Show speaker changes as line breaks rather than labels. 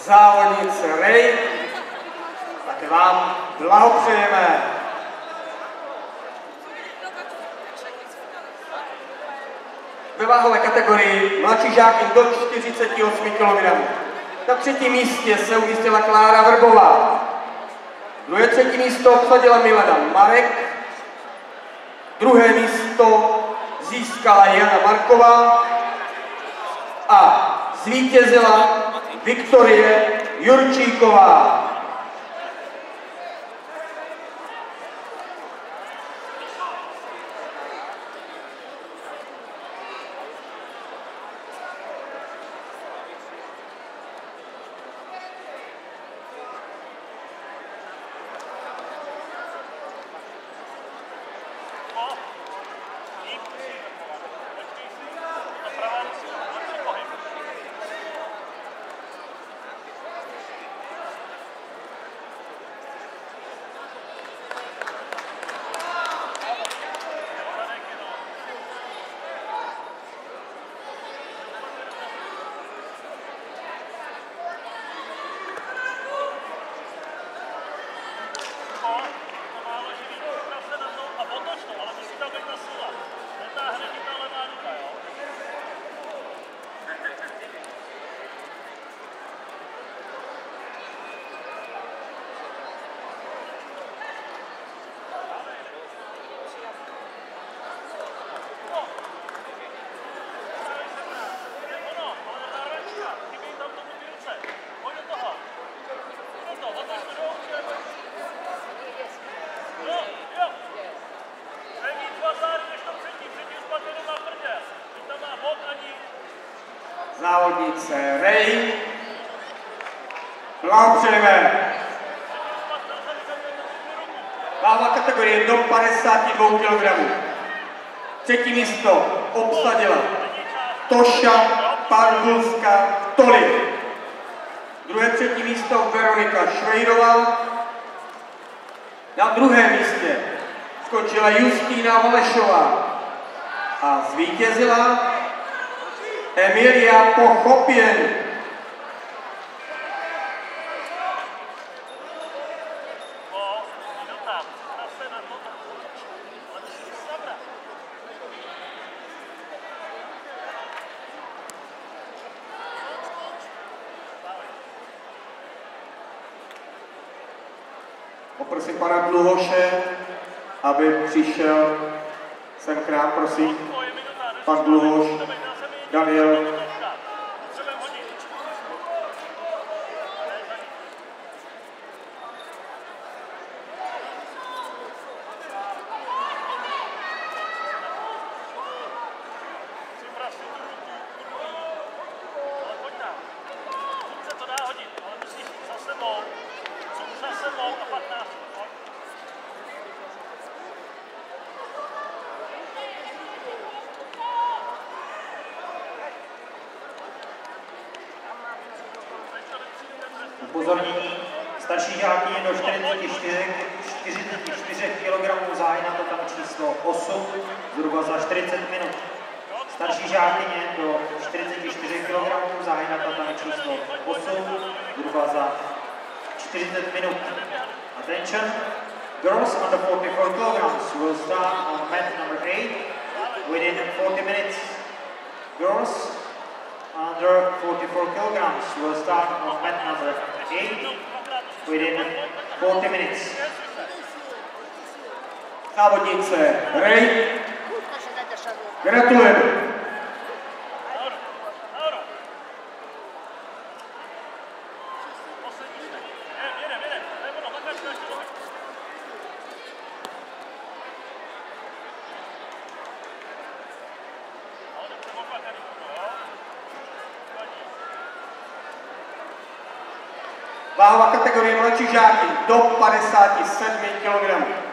závodnice Ray, také vám blahopřejeme. Ve váhové kategorii mladší žáky do 48 kg. Na třetím místě se umístila Klára Vrbová. Druhé třetí místo obsadila Milena Marek. Druhé místo získala Jana Marková a zvítězila Viktorie Jurčíková. Závodnice Ray, blahopřejeme. Váhová kategorie do 52 kg. Třetí místo obsadila Toša Parvulská Tolik. Druhé třetí místo Veronika Švejdová. Na druhém místě skočila Justína Valešová a zvítězila Emilia Pochopěn. Poprosím pana Dluhoše, aby přišel sem k nám, prosím. Pan Dluhoš, Daniel.
Upozornění, starší žáky do 44 kg zahájí na tatami číslo 8, zhruba za 40 minut. Starší žákyně do 44 kg zahájí na tatami číslo 8, zhruba za 40 minut. Attention, girls under 44 kg will start on mat number 8 within 40 minutes. Girls under 44 kilograms will start on mat number 8 within 40 minutes.
Závodnice Ray, gratulujeme. Váhová kategorie mladší žáky do 57 kg.